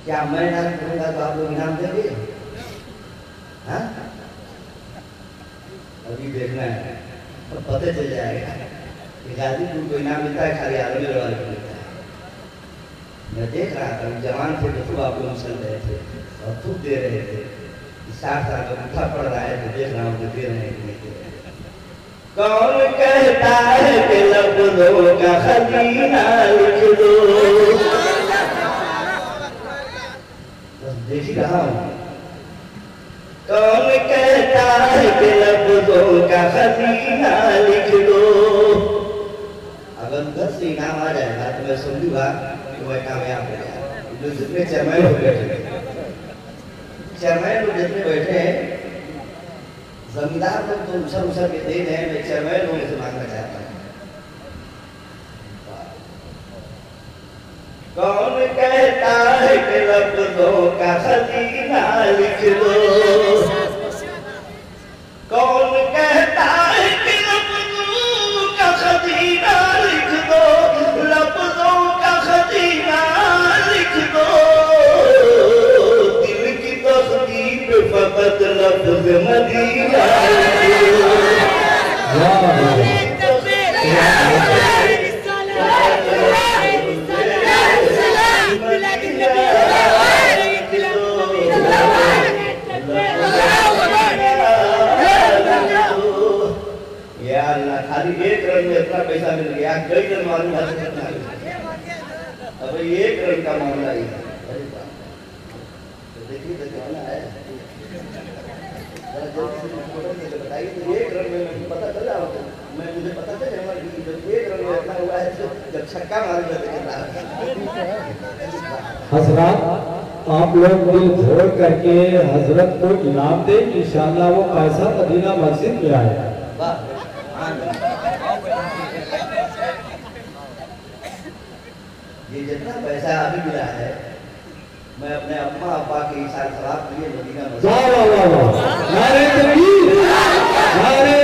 क्या मैं इनाम करूंगा तो आप लोग इनाम देंगे? हाँ, अभी देखना है तो पता चल जाएगा कि गाजीपुर को इनाम मिलता है, खाली आदमी लड़वा मिलता है। मैं देख रहा था, जवान थे तो खूब आप लोग चल रहे थे और खूब दे रहे थे। 60 साल का उठा पड़ रहा है तो देख रहा हूँ दे रहे हैं कि नहीं दे रहे। कौन कहता है कि लफ्ज़ों का खजीना लिख दो, बस देख ही रहा हूँ। कौन कहता है कि लफ्ज़ों का खजीना लिख दो। अगर 10 से इनाम आ जाएगा तो मैं समझूंगा कि मैं कामयाब हो गया। जो जितने चेयरमैन हो बैठे, चेयरमैन लोग जितने बैठे हैं, जमींदार लोग तो उछल के दे रहे हैं। मैं चेयरमैन लोगों से मांगना चाहता हूँ, कौन कहता है कि लफ्ज़ों का खजीना लिख दो। कौन कहता है कि लफ्ज़ों का खजीना लिख दो, लफ्ज़ों का खजीना लिख दो। दिल की तस्वीर पे फकत लफ्ज़ मदीना खाली एक रन में इतना पैसा मिल गया, कई रन मालूम है कितना। अब एक रन का मामला ही है। देखिए कितना है, बताइए तो एक रन में पता चल रहा होगा। मैं मुझे पता चल जाएगा कि जब एक रन में इतना हुआ है तो जब छक्का मारूंगा तो कितना। हजरत आप लोग दिल खोल करके हजरत को इनाम दें, इंशाअल्लाह वो पैसा मदीना मस्जिद में आएगा। ये जितना पैसा अभी मिला है, मैं अपने अम्मा अब्बा के साथ शराब पिए मदीना मस्जिद। वाह वाह वाह, नारे तकबीर, नारे